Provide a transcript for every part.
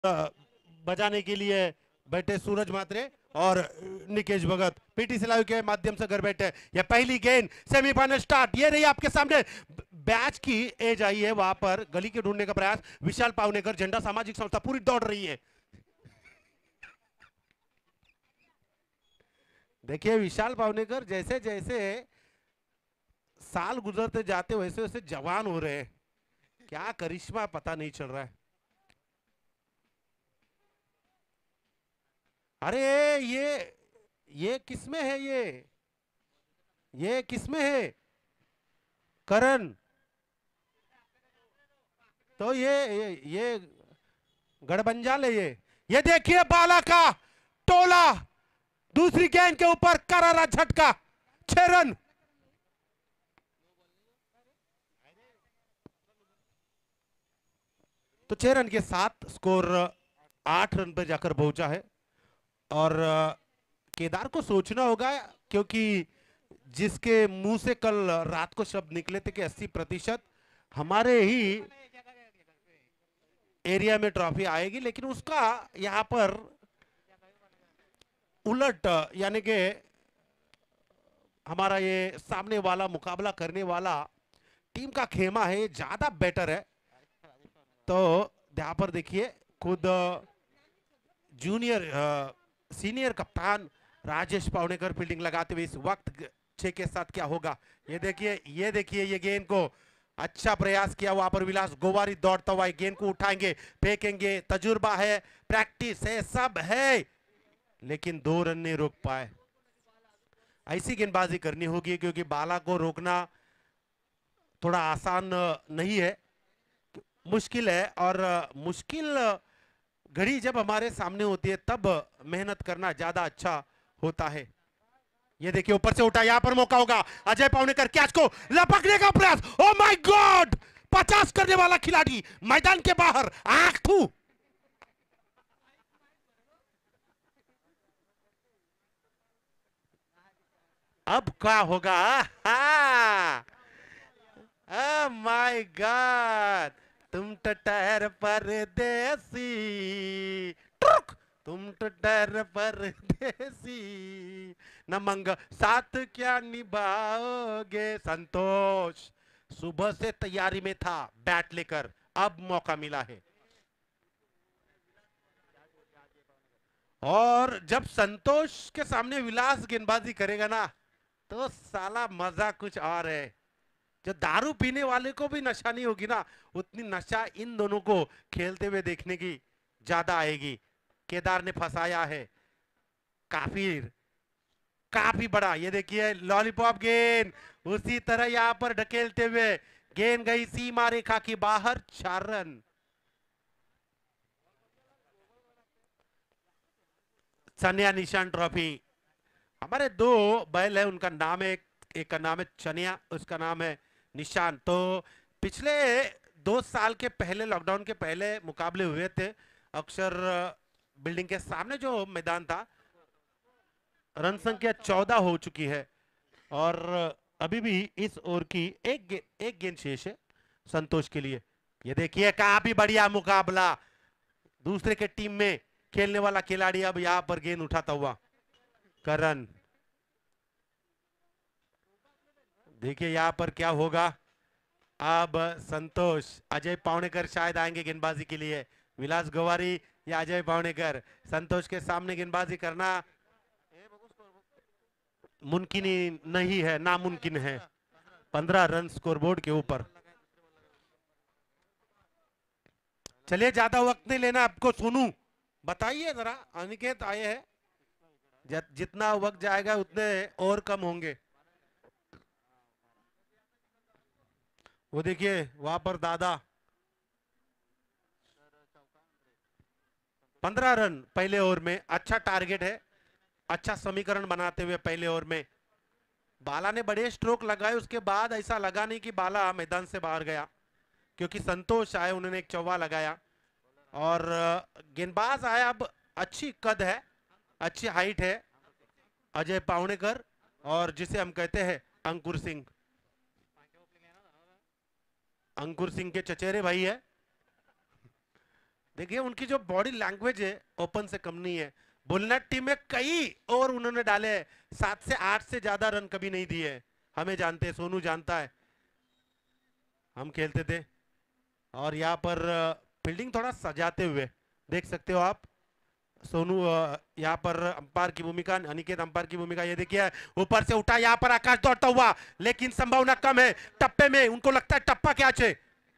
बजाने के लिए बैठे सूरज मात्रे और निकेश भगत पीटीसी लाइव के माध्यम से घर बैठे। ये पहली गेंद, सेमीफाइनल स्टार्ट, ये रही आपके सामने। बैच की एज आई है, वहां पर गली के ढूंढने का प्रयास। विशाल पावनेकर, झंडा सामाजिक संस्था पूरी दौड़ रही है। देखिए विशाल पावनेकर जैसे जैसे साल गुजरते जाते वैसे वैसे जवान हो रहे हैं। क्या करिश्मा पता नहीं चल रहा है। अरे ये किसमें है? ये किसमें है? करण। तो ये गड़बंजाल है ये देखिए बाला का टोला, दूसरी गेंद के ऊपर करारा झटका, 6 रन। तो 6 रन के साथ स्कोर 8 रन पर जाकर पहुंचा है। और केदार को सोचना होगा, क्योंकि जिसके मुंह से कल रात को शब्द निकले थे कि 80% हमारे ही एरिया में ट्रॉफी आएगी, लेकिन उसका यहां पर उलट, यानी कि हमारा ये सामने वाला मुकाबला करने वाला टीम का खेमा है, ज्यादा बेटर है। तो यहां पर देखिए खुद जूनियर सीनियर कप्तान राजेश पावनेकर फील्डिंग लगाते हुए इस वक्त 6 के साथ क्या होगा। ये गेंद को अच्छा प्रयास किया, वहां पर विलास गोवारी दौड़ता हुआ गेंद को उठाएंगे, फेंकेंगे, तजुर्बा है, प्रैक्टिस है, सब है, लेकिन 2 रन नहीं रोक पाए। ऐसी गेंदबाजी करनी होगी, क्योंकि बाला को रोकना थोड़ा आसान नहीं है, मुश्किल है। और मुश्किल घड़ी जब हमारे सामने होती है तब मेहनत करना ज्यादा अच्छा होता है। ये देखिए ऊपर से उठा, यहां पर मौका होगा। अजय पावनेकर कैच को लपकने का प्रयास, ओ माय गॉड, 50 करने वाला खिलाड़ी मैदान के बाहर, आंख थू। अब क्या होगा? माय गॉड, तुम तो ठहर परदेसी, टुक, तुम तो ठहर परदेसी, नमंग साथ क्या निभाओगे। संतोष सुबह से तैयारी में था बैट लेकर, अब मौका मिला है। और जब संतोष के सामने विलास गेंदबाजी करेगा ना, तो साला मजा कुछ और है। जो दारू पीने वाले को भी नशा नहीं होगी ना, उतनी नशा इन दोनों को खेलते हुए देखने की ज्यादा आएगी। केदार ने फंसाया है काफी काफी बड़ा। ये देखिए लॉलीपॉप गेंद, उसी तरह यहां पर ढकेलते हुए गेंद गई सीमा रेखा के बाहर, 4 रन। सन्या निशान ट्रॉफी, हमारे 2 बैल है, उनका नाम है, एक का नाम है चनिया, उसका नाम है निशान। तो पिछले 2 साल के पहले, लॉकडाउन के पहले मुकाबले हुए थे अक्सर बिल्डिंग के सामने जो मैदान था। रन संख्या 14 हो चुकी है और अभी भी इस ओवर की एक गेंद शेष है संतोष के लिए। ये देखिए काफी बढ़िया मुकाबला, दूसरे के टीम में खेलने वाला खिलाड़ी अब यहां पर गेंद उठाता हुआ। करण, देखिए यहां पर क्या होगा। अब संतोष, अजय पावनेकर शायद आएंगे गेंदबाजी के लिए। विलास गोवारी या अजय पावनेकर, संतोष के सामने गेंदबाजी करना मुमकिन ही नहीं है, नामुमकिन है। 15 रन स्कोरबोर्ड के ऊपर। चलिए ज्यादा वक्त नहीं लेना आपको, सुनू बताइए जरा। अनिकेत आए हैं, जितना वक्त जाएगा उतने और कम होंगे। वो देखिए वहां पर दादा, 15 रन पहले ओवर में, अच्छा टारगेट है, अच्छा समीकरण बनाते हुए पहले ओवर में। बाला ने बड़े स्ट्रोक लगाए, उसके बाद ऐसा लगा नहीं कि बाला मैदान से बाहर गया, क्योंकि संतोष आए, उन्होंने एक चौवा लगाया और गेंदबाज आया। अब अच्छी कद है, अच्छी हाइट है अजय पावनेकर, और जिसे हम कहते हैं अंकुर सिंह, अंकुर सिंह के चचेरे भाई है। देखिए उनकी जो बॉडी लैंग्वेज है ओपन से कम नहीं है। बुलनेट टीम में कई ओवर उन्होंने डाले हैं, 7 से 8 से ज्यादा रन कभी नहीं दिए। हमें जानते हैं, सोनू जानता है, हम खेलते थे। और यहाँ पर फील्डिंग थोड़ा सजाते हुए देख सकते हो आप। सोनू यहाँ पर अंपायर की भूमिका, अनिकेत अंपायर की भूमिका। ये देखिए ऊपर से उठा यहाँ पर आकाश दौड़ता हुआ, लेकिन संभावना कम है टप्पे में। उनको लगता है टप्पा क्या है।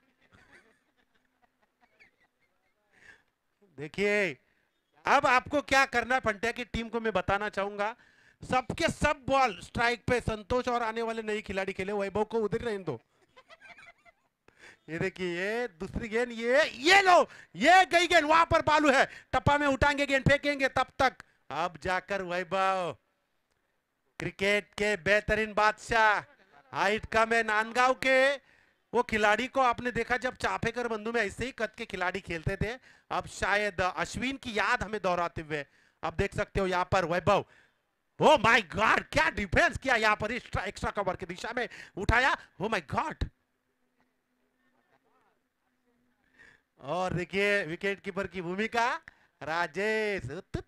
देखिए अब आपको क्या करना है फंटिया की टीम को मैं बताना चाहूंगा। सबके सब बॉल स्ट्राइक पे संतोष और आने वाले नए खिलाड़ी खेले, वैभव को उधर रहने दो। ये देखिए ये दूसरी गेंद, ये लो, ये गई गेंद, वहां पर बालू है, टप्पा में उठाएंगे गेंद फेंकेंगे तब तक। अब जाकर वैभव क्रिकेट के बेहतरीन बादशाह, हाइट कम है नांदगांव के वो खिलाड़ी को आपने देखा जब चापेकर बंधु में ऐसे ही कद के खिलाड़ी खेलते थे। अब शायद अश्विन की याद हमें दोहराते हुए अब देख सकते हो यहाँ पर वैभव। ओ माय गॉड, क्या डिफेंस किया यहाँ पर, एक्स्ट्रा कवर की दिशा में उठाया। Oh my god. और देखिए विकेट कीपर की भूमिका राजेश।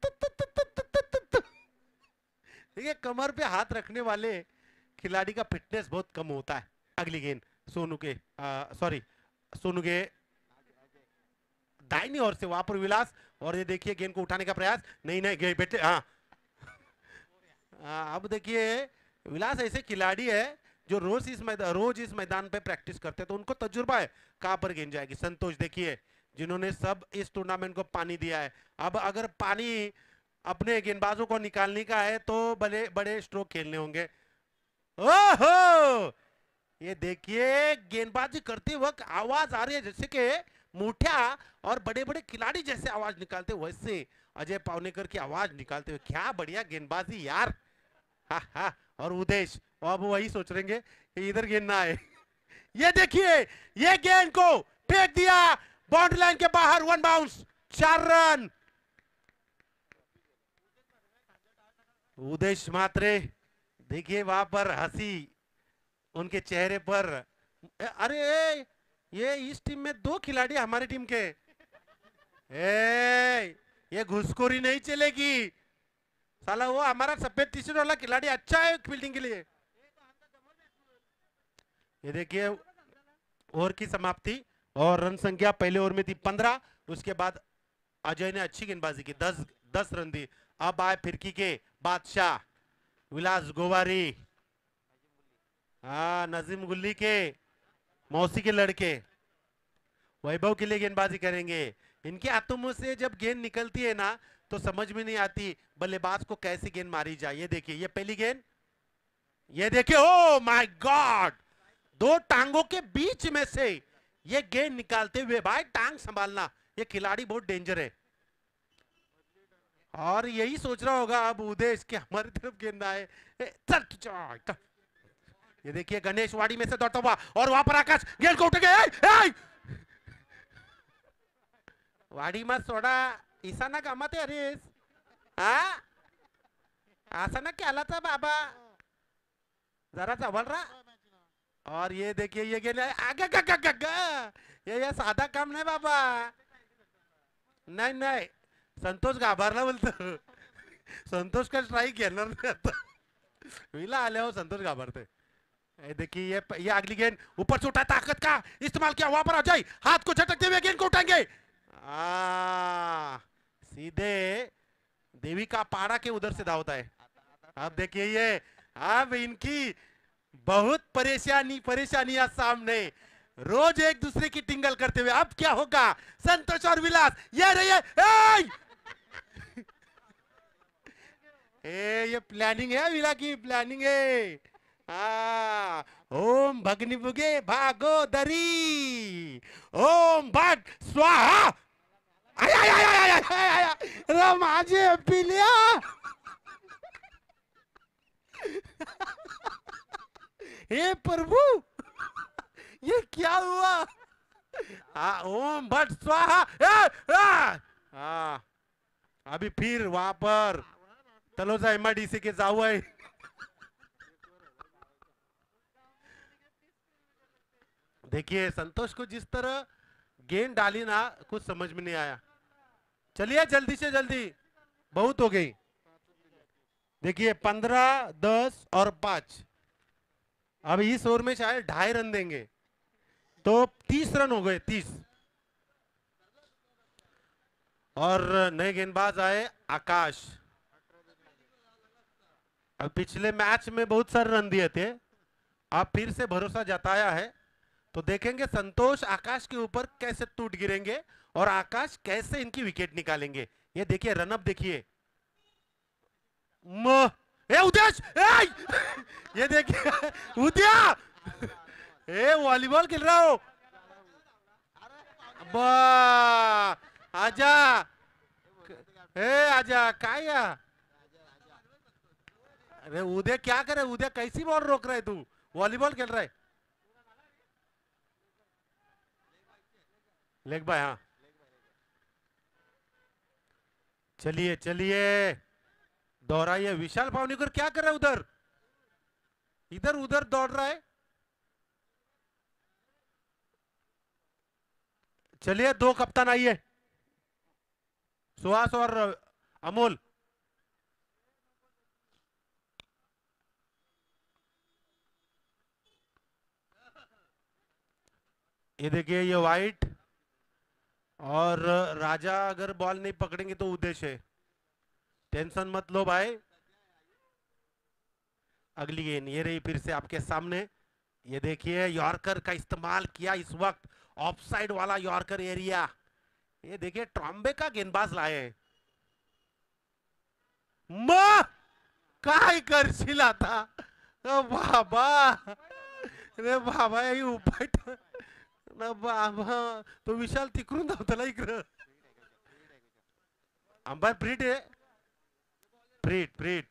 देखिए कमर पे हाथ रखने वाले खिलाड़ी का फिटनेस बहुत कम होता है। अगली गेंद सोनू के सॉरी सोनू के दाहिनी ओर से वहां पर विलास, और ये देखिए गेंद को उठाने का प्रयास, नहीं नहीं गए बेटे। हाँ अब देखिए विलास ऐसे खिलाड़ी है जो रोज इस मैदान पे प्रैक्टिस करते हैं, तो उनको तजुर्बा है कहां पर गेंद जाएगी। संतोष देखिए जिन्होंने सब इस टूर्नामेंट को पानी दिया है, अब अगर पानी अपने गेंदबाजों को निकालने का है तो बड़े बड़े स्ट्रोक खेलने होंगे। ओहो, ये देखिए गेंदबाजी करते वक्त आवाज आ रही है जैसे कि मुठिया और बड़े बड़े खिलाड़ी जैसे आवाज निकालते, वैसे अजय पावनेकर की आवाज निकालते हुए। क्या बढ़िया गेंदबाजी यार। हा हा। और उदेश अब वही सोच रहेंगे कि इधर गेंद ना आए। ये देखिए ये गेंद को फेंक दिया बाउंड्री लाइन के बाहर, 1 बाउंस, 4 रन। उदेश मात्रे देखिए वहां पर हंसी उनके चेहरे पर। अरे ये इस टीम में 2 खिलाड़ी हमारी टीम के। ये घुसखोरी नहीं चलेगी साला, वो हमारा सफेद टी शर्ट वाला खिलाड़ी अच्छा है फील्डिंग के लिए। ये देखिए ओवर की समाप्ति और रन संख्या पहले ओवर में थी 15, उसके बाद अजय ने अच्छी गेंदबाजी की, 10 रन दी। अब आए फिरकी के बादशाह विलास गोवारी, नजीम गुल्ली के मौसी के लड़के वैभव के लिए गेंदबाजी करेंगे। इनके हाथों में से जब गेंद निकलती है ना तो समझ में नहीं आती बल्लेबाज को कैसी गेंद मारी जाए। ये देखिए ये पहली गेंद, ये देखिए ओ माय गॉड, 2 टांगों के बीच में से ये गेंद निकालते हुए, भाई टांग संभालना, ये खिलाड़ी बहुत डेंजर है। और यही सोच रहा होगा अब उदेश के हमारी तरफ गेंद आए। ये देखिए गणेश वाड़ी में से दौड़ता हुआ और वहां पर आकाश गेंद को उठेगा। वाड़ी मत सोडा ईसाना कामात अरेस, असा ना क्या था बाबा, जरा चवल रहा। और ये देखिए ये गेंद आगे ये साधा काम नहीं बाबा, नहीं नहीं संतोष घाबरला बोलतो। संतोष का स्ट्राइक घेणार नाही आता, विला आले हो संतोष घाबरते। देखिए ये अगली गेंद ऊपर से उठा, ताकत का इस्तेमाल किया, वहां पर अजय हाथ को झटकते हुए गेंद को उठाएंगे। सीधे देवी का पाड़ा के उधर से धावता है। अब देखिए ये अब इनकी बहुत परेशानियां सामने, रोज एक दूसरे की टिंगल करते हुए। अब क्या होगा, संतोष और विलास ये रही ये प्लानिंग है, विला की प्लानिंग है। ओम भगनिभुगे भागोदरी, ओम भट स्वाहा। माझे पिलिया। हे प्रभु ये क्या हुआ। ओम भट स्वाहा। अभी फिर वहां पर तलोजा एमआईडीसी के जाऊ है। देखिए संतोष को जिस तरह गेंद डाली ना, कुछ समझ में नहीं आया। चलिए जल्दी से जल्दी, बहुत हो गई। देखिए 15, 10 और 5। अब इस ओवर में शायद 2.5 रन देंगे, तो 30 रन हो गए, 30। और नए गेंदबाज आए आकाश। अब पिछले मैच में बहुत सारे रन दिए थे, अब फिर से भरोसा जताया है, तो देखेंगे संतोष आकाश के ऊपर कैसे टूट गिरेंगे और आकाश कैसे इनकी विकेट निकालेंगे। ये देखिए रनअप देखिए। उदेश, ये देखिए उदया, वॉलीबॉल खेल रहा हो, बा आजा, आजा काय या? अरे उदय क्या करे, उदय कैसी बॉल रोक रहा है तू, वॉलीबॉल खेल रहा है। लेग बाय, हाँ। चलिए चलिए, दोहराइए। विशाल पावनीकर क्या कर रहा है उधर, इधर उधर दौड़ रहा है। चलिए 2 कप्तान आइए, सुहास और अमोल। ये देखिए ये वाइट, और राजा अगर बॉल नहीं पकड़ेंगे तो उद्देश्य है, टेंशन मत लो भाई। अगली गेंद ये रही फिर से आपके सामने। ये देखिए यॉर्कर का इस्तेमाल किया इस वक्त, ऑफसाइड वाला यॉर्कर एरिया। ये देखिए ट्रॉम्बे का गेंदबाज लाए हैं। काय करशील आता, बाबा, रे बाबा ही उपट ना बाबा, तो विशाल तिकडून धावताला इकडं। अंबाय प्रीट आहे, प्रीट प्रीट।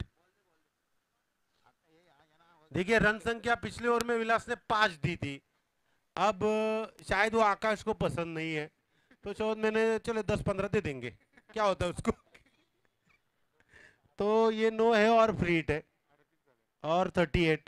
देखिए रन संख्या पिछले ओवर में विलास ने 5 दी थी, अब शायद वो आकाश को पसंद नहीं है, तो शायद मैंने चलो 10-15 दे देंगे, क्या होता है उसको। तो ये 9 है और फ्रीट है, और 38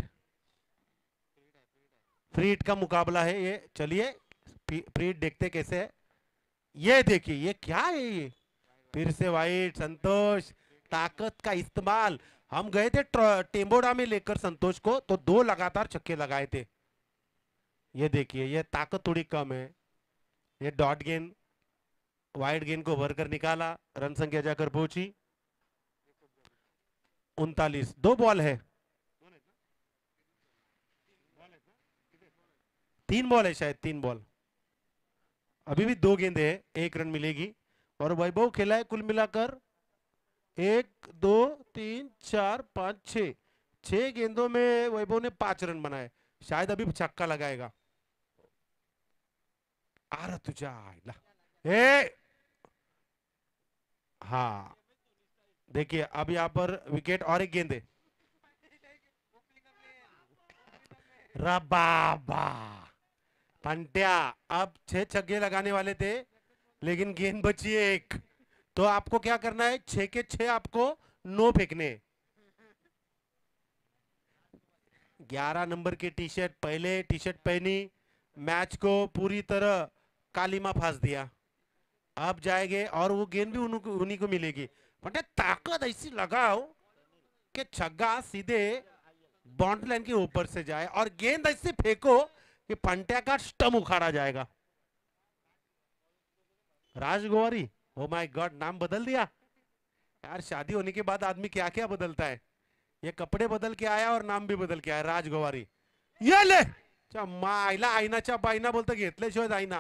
फ्रीट का मुकाबला है ये। चलिए फ्रीट देखते कैसे है। ये देखिए ये क्या है, ये फिर से वाइट। संतोष ताकत का इस्तेमाल, हम गए थे टेम्बोड़ा में लेकर संतोष को, तो 2 लगातार छक्के लगाए थे। ये देखिए ये ताकत थोड़ी कम है। ये डॉट गेंद, वाइड गेंद को भर कर निकाला, रन संख्या जाकर पहुंची 39। 2 बॉल है, 3 बॉल है शायद, 3 बॉल। अभी भी 2 गेंदे है, 1 रन मिलेगी। और वैभव खेला है कुल मिलाकर 1, 2, 3, 4, 5, 6, 6 गेंदों में वैभव ने 5 रन बनाए, शायद अभी छक्का लगाएगा। आ रहा तुझा ए, हाँ देखिए अब यहाँ पर विकेट और एक गेंद है। बाबा पंट्या, अब 6 छक्के लगाने वाले थे, लेकिन गेंद बची है 1, तो आपको क्या करना है, 6 के 6 आपको नो फेंकने। 11 नंबर की टी शर्ट, पहले टी शर्ट पहनी, मैच को पूरी तरह कालीमा फांस दिया, अब जाएंगे और वो गेंद भी उन्हीं को मिलेगी। बट ताकत ऐसी लगाओ कि छक्का सीधे बाउंड्री लाइन के ऊपर से जाए, और गेंद ऐसे फेंको कि पंट्या का स्टंप उखाड़ा जाएगा। राजगोवारी, ओ माय गॉड, नाम बदल दिया यार, शादी होने के बाद आदमी क्या क्या बदलता है। ये कपडे बदल के आया और नाम भी बदल के आया, राजगोवारी। ये ले मायला, आईनाच्या बाईना बोलतो घेतल्याशिवाय जाईना।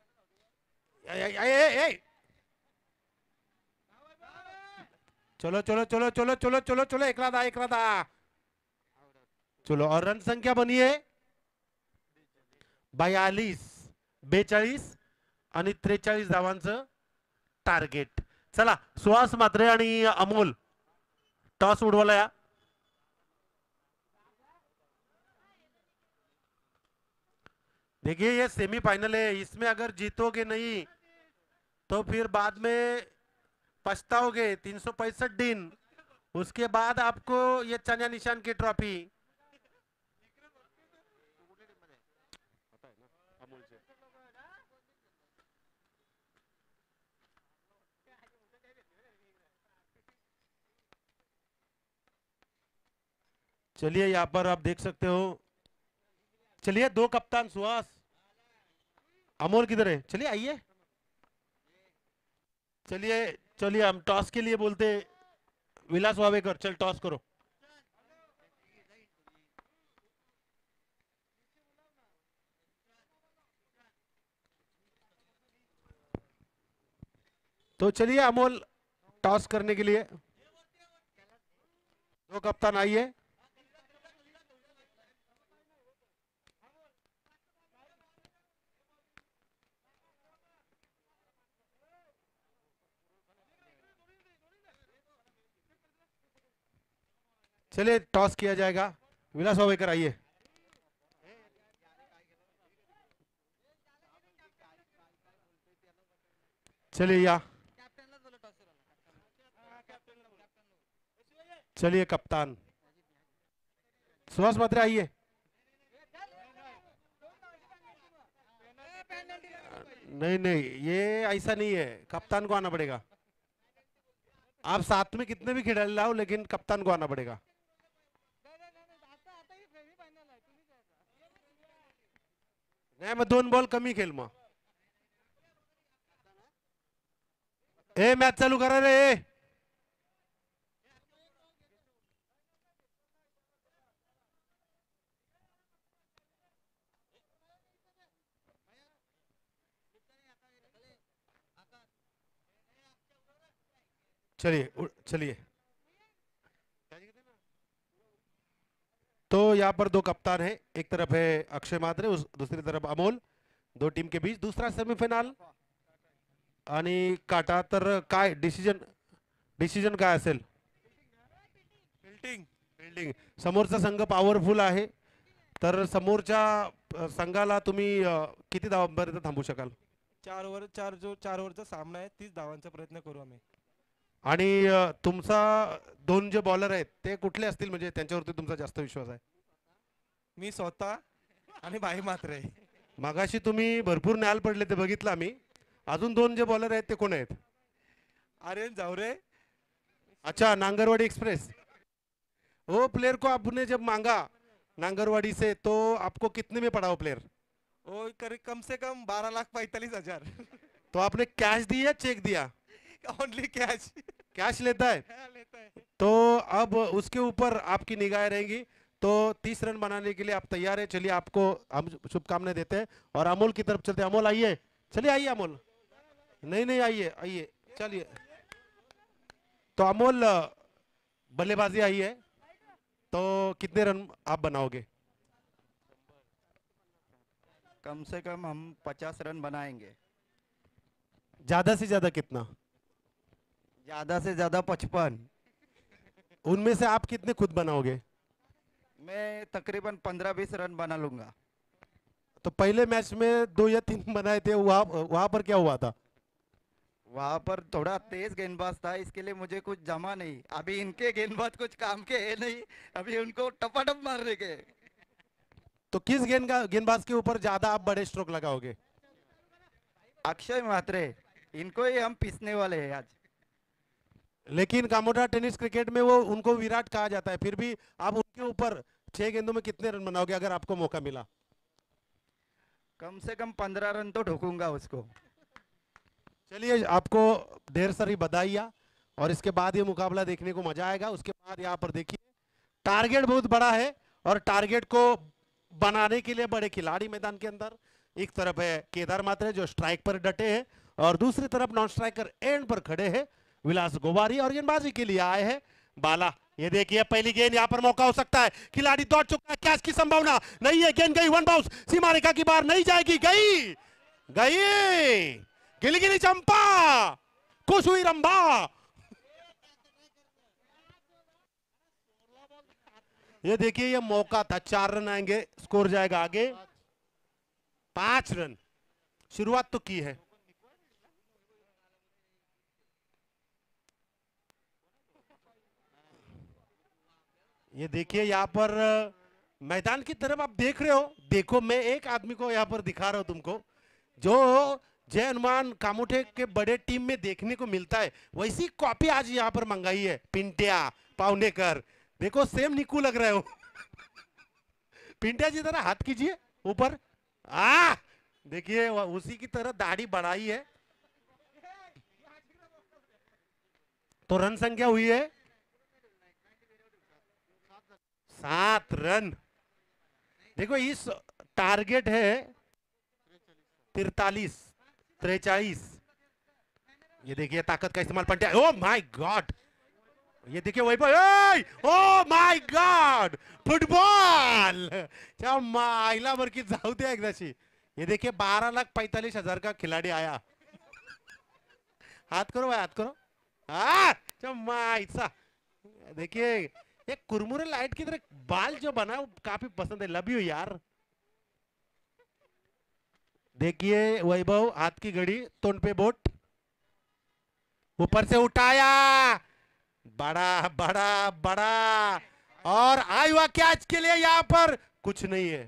चलो चलो चलो चलो चलो चलो चलो, एकला दा। चलो, और रन संख्या बनी है 42, 42 आणि 43 धावांचं टार्गेट। चला सुहास म्हात्रे आणि अमोल टॉस उडवला या। देखिए ये सेमीफाइनल है, इसमें अगर जीतोगे नहीं तो फिर बाद में पछताओगे। 365 दिन, उसके बाद आपको ये चन्या निशान की ट्रॉफी। चलिए यहाँ पर आप देख सकते हो। चलिए दो कप्तान सुहास, अमोल किधर है? चलिए आइए। चलिए चलिए हम टॉस के लिए बोलते। विलास वावेकर चल टॉस करो। तो चलिए अमोल टॉस करने के लिए। दो कप्तान आइए। चलिए टॉस किया जाएगा। विलास वावेकर आइए। चलिए या चलिए कप्तान सुहास मात्रे आइए। नहीं नहीं ये ऐसा नहीं है, कप्तान को आना पड़ेगा। आप साथ में कितने भी खिलाड़ी लाओ लेकिन कप्तान को आना पड़ेगा। नाही मग 2 बॉल कमी खेल मग। ए मॅच चालू करा रे। चलिए चलिए। तो यहाँ पर दो कप्तान है, एक तरफ है अक्षय मात्रे, उस दूसरी तरफ अमोल। दो टीम के बीच दूसरा सेमीफायनल आणि काटा तर काय डिसिजन डिसिजन काय असेल? फिल्डिंग फिल्डिंग समोरचा संघ पॉवरफुल आहे, तर समोरच्या संघाला तुम्ही किती धावांपर्यंत थांबू शकाल? 4 ओव्हरचा सामना आहे, 30 धावांचा प्रयत्न करू आम्ही। आणि तुमचा दोन जे बॉलर आहेत ते कुठले असतील, म्हणजे त्यांच्यावरती तुमचा जास्त विश्वास आहे? मी स्वतः आणि भाई मात्रे। मागाशी तुम्ही भरपूर न्याल पडले ते बघितलं आम्ही। अजून दोन जे बॉलर आहेत ते कोण आहेत? आर्यन जावरे। अच्छा नांगरवाड़ी एक्सप्रेस। वो प्लेयर को आपने जब मांगा नांगरवाड़ी से तो आपको कितने में पड़ा वो प्लेयर? वो कम से कम 12,45,000। तो आपने कैश दिया चेक दिया? Only cash. कैश लेता है? लेता है। तो अब उसके ऊपर आपकी निगाहें रहेंगी। तो 30 रन बनाने के लिए आप तैयार है? चलिए आपको हम शुभकामनाएं देते हैं और अमोल की तरफ चलते हैं। अमोल आइए। चलिए आइए अमोल। नहीं नहीं आइए आइए चलिए। तो अमोल बल्लेबाजी आई है, तो कितने रन आप बनाओगे? कम से कम हम 50 रन बनाएंगे। ज्यादा से ज्यादा कितना? ज्यादा से ज्यादा 55। उनमें से आप कितने खुद बनाओगे? मैं तकरीबन 15-20 रन बना लूंगा। तो पहले मैच में 2 या 3 बनाए थे, वहां पर क्या हुआ था? वहां पर थोड़ा तेज गेंदबाज था, इसके लिए मुझे कुछ जमा नहीं। अभी इनके गेंदबाज कुछ काम के है नहीं, अभी उनको टपाटप मारने के। तो किस गेंदबाज के ऊपर ज्यादा आप बड़े स्ट्रोक लगाओगे? अक्षय मात्रे, इनको ही हम पीसने वाले हैं आज। लेकिन कामोटा टेनिस क्रिकेट में वो उनको विराट कहा जाता है, फिर भी आप उनके ऊपर 6 गेंदों में कितने रन बनाओगे अगर आपको मौका मिला? कम से कम 15 रन तो ठोकूंगा उसको। चलिए आपको ढेर सारी बधाइयाँ, और इसके बाद ये मुकाबला देखने को मजा आएगा। उसके बाद यहाँ पर देखिए टारगेट बहुत बड़ा है, और टारगेट को बनाने के लिए बड़े खिलाड़ी मैदान के अंदर। एक तरफ है केदार मात्रे जो स्ट्राइक पर डटे हैं, और दूसरी तरफ नॉन स्ट्राइकर एंड पर खड़े हैं विलास गोवारी, और गेंदबाजी के लिए आए हैं बाला। ये देखिए पहली गेंद, यहाँ पर मौका हो सकता है, खिलाड़ी दौड़ चुका है, कैच की संभावना नहीं है। गेंद गई, 1 बाउंस, सीमा रेखा की बाहर नहीं जाएगी, गई गई गिलगिली चंपा, खुश हुई रंभा। ये देखिए ये मौका था, 4 रन आएंगे, स्कोर जाएगा आगे 5 रन। शुरुआत तो की है। ये देखिए यहाँ पर मैदान की तरफ आप देख रहे हो। देखो मैं एक आदमी को यहाँ पर दिखा रहा हूं तुमको, जो जय हनुमान कामोठे के बड़े टीम में देखने को मिलता है, वैसी कॉपी आज यहाँ पर मंगाई है पिंटिया पावनेकर। देखो सेम निकू लग रहे हो। पिंटिया जी जरा हाथ कीजिए ऊपर। आ देखिए उसी की तरह दाढ़ी बढ़ाई है। तो रन संख्या हुई है 7 रन। देखो इस टारगेट है 43 43। ये देखिए ताकत का इस्तेमाल पंड्या। ओ माय गॉड, ये देखिए वही पर। ओ माय गॉड, फुटबॉल क्या मायला बर की जाऊ द्या एकदाची। ये देखिए 12,45,000 का खिलाड़ी आया। हाथ करो भाई, हाथ करो। क्या मायचा। देखिए ये कुरमुरे लाइट की तरह बाल जो बना वो काफी पसंद है। लव यू यार। देखिए वैभव हाथ की घड़ी, तोंड पे बोट, ऊपर से उठाया, बड़ा बड़ा बड़ा, और आयुआ कैच के लिए यहां पर कुछ नहीं है।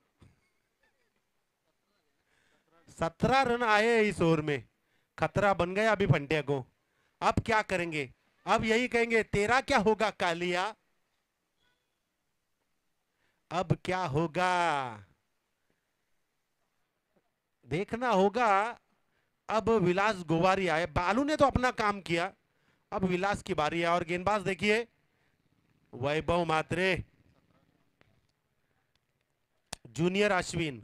17 रन आए इस ओवर में। खतरा बन गया अभी फंटिया को। अब क्या करेंगे? अब यही कहेंगे तेरा क्या होगा कालिया। अब क्या होगा देखना होगा। अब विलास गोवारी आए। बालू ने तो अपना काम किया, अब विलास की बारी है। और गेंदबाज देखिए वैभव मात्रे, जूनियर अश्विन।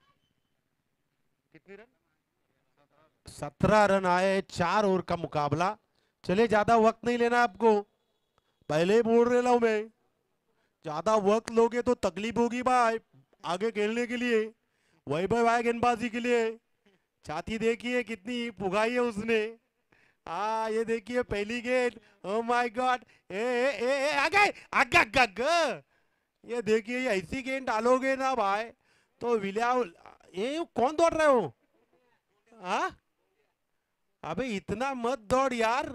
कितने रन? 17 रन आए। 4 ओवर का मुकाबला। चले ज्यादा वक्त नहीं लेना आपको, पहले ही बोल रहा हूं मैं। ज्यादा वक्त लोगे तो तकलीफ होगी भाई आगे खेलने के लिए। वैभव आए गेंदबाजी के लिए। छाती देखिए कितनी पुगाई है उसने। ये देखिए पहली गेंद। ओ माय गॉड, ए आगे आगे आगे आगे। ये देखिए ये ऐसी गेंद डालोगे ना भाई तो विलिया। ये कौन दौड़ रहे हो? हाँ, अबे इतना मत दौड़ यार।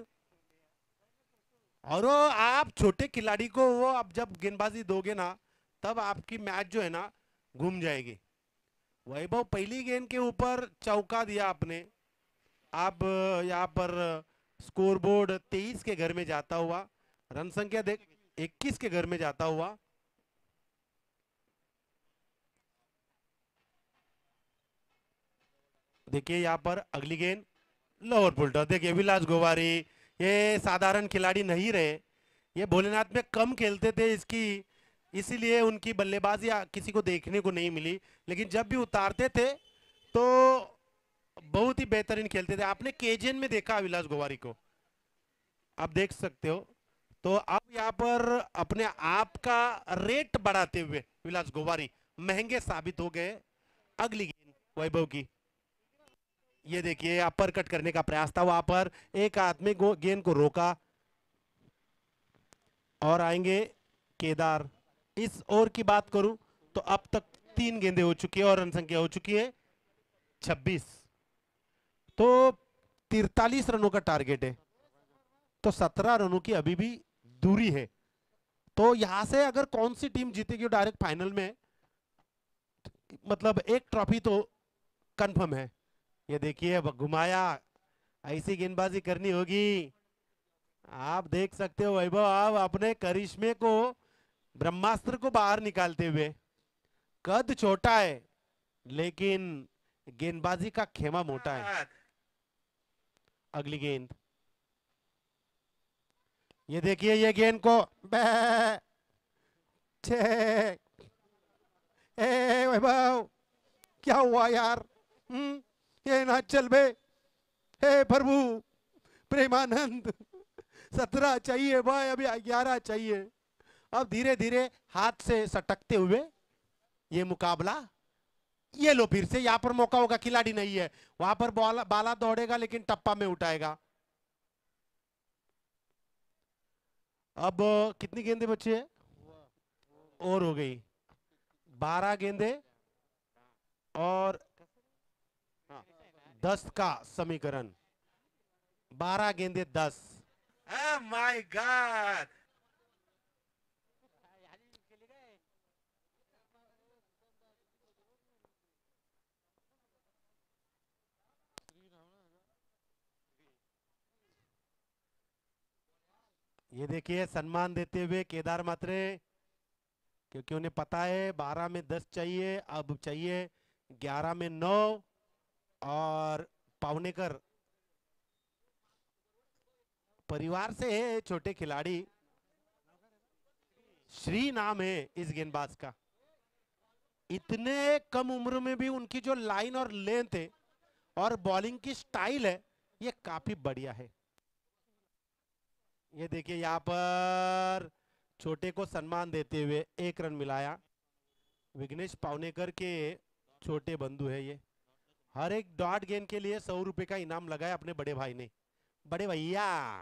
और वो आप छोटे खिलाड़ी को वो आप जब गेंदबाजी दोगे ना तब आपकी मैच जो है ना घूम जाएगी। वैभव पहली गेंद के ऊपर चौका दिया आपने। अब यहाँ पर स्कोर बोर्ड 23 के घर में जाता हुआ, रन संख्या देख 21 के घर में जाता हुआ। देखिए यहाँ पर अगली गेंद लोअर पुल्टर। देखिए विलास गोवारी ये साधारण खिलाड़ी नहीं रहे। ये भोलेनाथ में कम खेलते थे इसकी, इसीलिए उनकी बल्लेबाजी किसी को देखने को नहीं मिली। लेकिन जब भी उतारते थे तो बहुत ही बेहतरीन खेलते थे। आपने केजेन में देखा विलास गोवारी को, आप देख सकते हो। तो अब यहाँ पर अपने आप का रेट बढ़ाते हुए विलास गोवारी महंगे साबित हो गए। अगली गेंद वैभव की। ये देखिए अपर कट करने का प्रयास था वहां पर, एक हाथ में गेंद को रोका। और आएंगे केदार। इस ओवर की बात करूं तो अब तक 3 गेंदें हो चुकी है और रन संख्या हो चुकी है 26। तो 43 रनों का टारगेट है, तो 17 रनों की अभी भी दूरी है। तो यहां से अगर कौन सी टीम जीतेगी डायरेक्ट फाइनल में, मतलब एक ट्रॉफी तो कंफर्म है। ये देखिए घुमाया, ऐसी गेंदबाजी करनी होगी। आप देख सकते हो वैभव आप अपने करिश्मे को, ब्रह्मास्त्र को बाहर निकालते हुए। कद छोटा है लेकिन गेंदबाजी का खेमा मोटा है। अगली गेंद। ये देखिए ये गेंद को छे। वैभव क्या हुआ यार? ये ना चल बे। हे प्रभु प्रेमानंद, 17 चाहिए भाई, अभी 11 चाहिए। अब धीरे धीरे हाथ से सटकते हुए ये मुकाबला। ये लो फिर से यहां पर मौका होगा, खिलाड़ी नहीं है वहां पर। बाला दौड़ेगा लेकिन टप्पा में उठाएगा। अब कितनी गेंदें बची है? और हो गई 12 गेंदें और 10 का समीकरण। 12 गेंदें 10। My god. ये देखिए सम्मान देते हुए केदार मात्रे। क्योंकि उन्हें पता है 12 में 10 चाहिए, अब चाहिए 11 में 9। और पावनेकर परिवार से है, छोटे खिलाड़ी, श्री नाम है इस गेंदबाज का। इतने कम उम्र में भी उनकी जो लाइन और लेंथ है और बॉलिंग की स्टाइल है, ये काफी बढ़िया है। ये देखिए यहाँ पर छोटे को सम्मान देते हुए 1 रन मिलाया। विघ्नेश पावनेकर के छोटे बंधु है ये। हर एक डॉट गेंद के लिए 100 रुपए का इनाम लगाया अपने बड़े भाई ने। बड़े भैया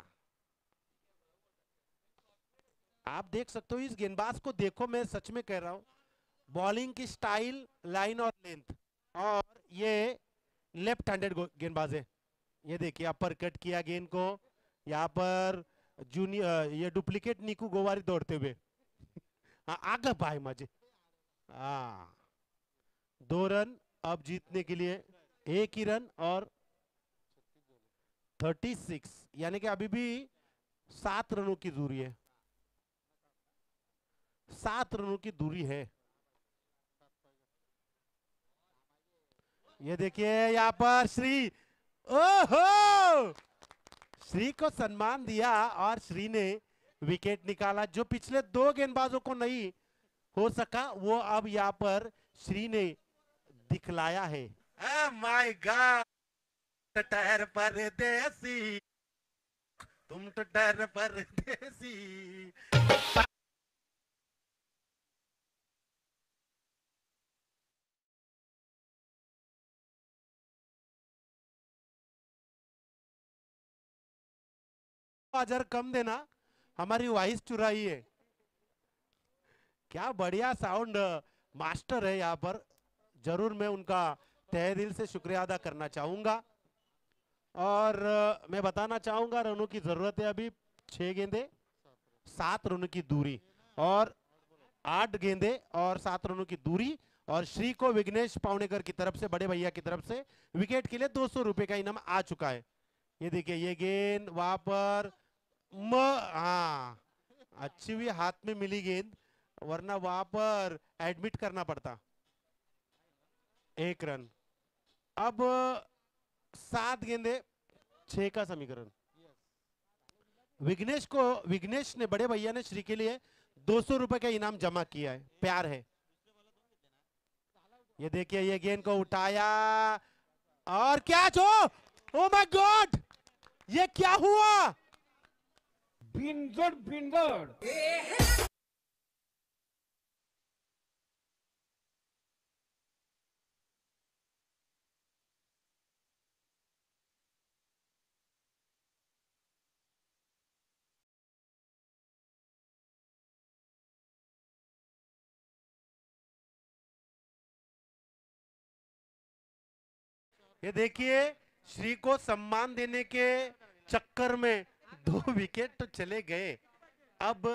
आप देख सकते हो इस गेंदबाज को, देखो मैं सच में कह रहा हूं, बॉलिंग की स्टाइल, लाइन और लेंथ, और ये लेफ्ट हैंडेड गेंदबाज है। ये देखिए अपर कट किया गेंद को, यहाँ पर जूनियर ये डुप्लीकेट नीकू गोवारी दौड़ते हुए हाँ आगे भाई मजे। हाँ 2 रन अब जीतने के लिए, 1 ही रन और 36, यानी कि अभी भी 7 रनों की दूरी है, 7 रनों की दूरी है। ये देखिए यहाँ पर श्री, ओहो, श्री को सम्मान दिया और श्री ने विकेट निकाला। जो पिछले 2 गेंदबाजों को नहीं हो सका वो अब यहाँ पर श्री ने दिखलाया है। माय गॉड, टहर परदेसी, तुम तो टहर परदेसी। आवाज कम देना, हमारी वॉइस चुराई है। क्या बढ़िया साउंड मास्टर है यहाँ पर, जरूर मैं उनका तहे दिल से शुक्रिया अदा करना चाहूंगा। और मैं बताना चाहूंगा रनों की जरूरत है अभी 6 गेंदे 7 रनों की दूरी, और 8 गेंदे और 7 रनों की दूरी। और श्री को विघ्नेश पावनेकर की तरफ से, बड़े भैया की तरफ से विकेट के लिए 200 रुपए का इनाम आ चुका है। ये देखिए ये गेंद वहां पर हाँ अच्छी हुई हाथ में मिली गेंद, वरना वहां पर एडमिट करना पड़ता। 1 रन, अब 7 गेंदे 6 का समीकरण। विघ्नेश ने, बड़े भैया ने श्री के लिए 200 रुपए का इनाम जमा किया है, प्यार है। ये देखिए ये गेंद को उठाया और कैच हो, ओ माय गॉड, ये क्या हुआ? बिनगढ़ बिनगढ़ ये देखिए श्री को सम्मान देने के चक्कर में 2 विकेट तो चले गए। अब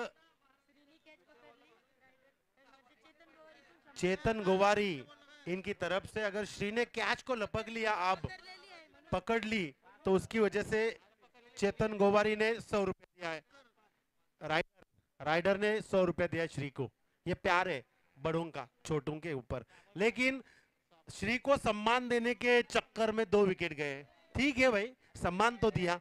चेतन गोवारी इनकी तरफ से, अगर श्री ने कैच को लपक लिया, अब पकड़ ली, तो उसकी वजह से चेतन गोवारी ने 100 रुपए दिया है, राइडर ने 100 रुपए दिया है श्री को। ये प्यार है बड़ों का छोटों के ऊपर, लेकिन श्री को सम्मान देने के चक्कर में 2 विकेट गए। ठीक है भाई, सम्मान तो दिया,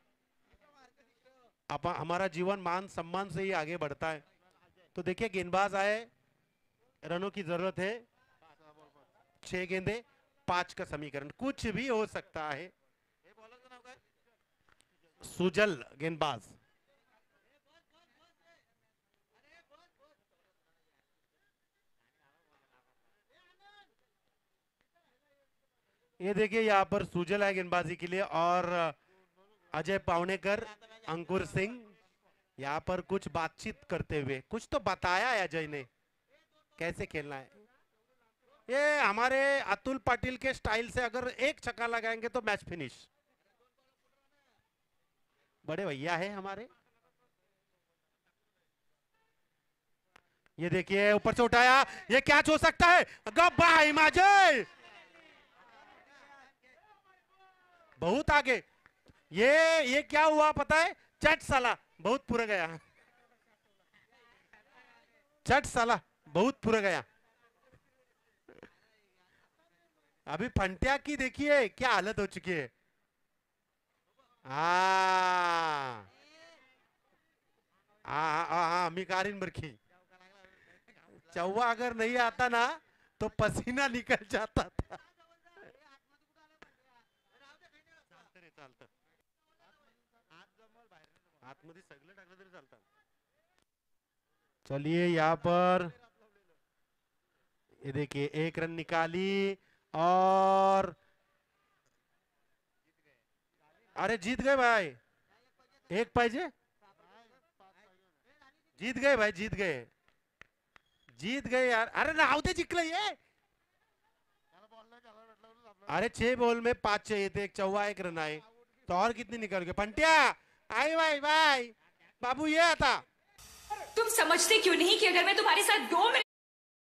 हमारा जीवन मान सम्मान से ही आगे बढ़ता है। तो देखिए गेंदबाज आए, रनों की जरूरत है, 6 गेंदे 5 का समीकरण, कुछ भी हो सकता है। सुजल गेंदबाज, ये देखिए यहाँ पर सुजल है गेंदबाजी के लिए, और अजय पावनेकर, अंकुर सिंह यहाँ पर कुछ बातचीत करते हुए, कुछ तो बताया है अजय ने कैसे खेलना है। ये हमारे अतुल पाटिल के स्टाइल से अगर 1 छक्का लगाएंगे तो मैच फिनिश। बड़े भैया है हमारे। ये देखिए ऊपर से उठाया, ये कैच हो सकता है, गब्बाई माजे बहुत आगे। ये क्या हुआ पता है? चट साला बहुत पूरा गया, चट साला बहुत पूरा गया। अभी फंटिया की देखिए क्या हालत हो चुकी है। हाँ हाँ हाँ हाँ, मिकारिन बरखी चौवा अगर नहीं आता ना तो पसीना निकल जाता था। चालतं रे, चालतं. आतमध्ये सगळं टाकलं तरी चालतं. चलिए यहाँ पर ये देखिए एक रन निकाली और अरे जीत गए भाई, एक पाहिजे, जीत गए भाई, जीत गए, जीत गए यार. अरे राहू दे, जिंकलं ये. अरे 6 बॉल में 5 चाहिए थे, एक चौवा एक रन आए तो और कितनी निकल गए. पंट्या आई भाई भाई बाबू ये आता. तुम समझते क्यों नहीं कि अगर मैं तुम्हारे साथ 2 मिनट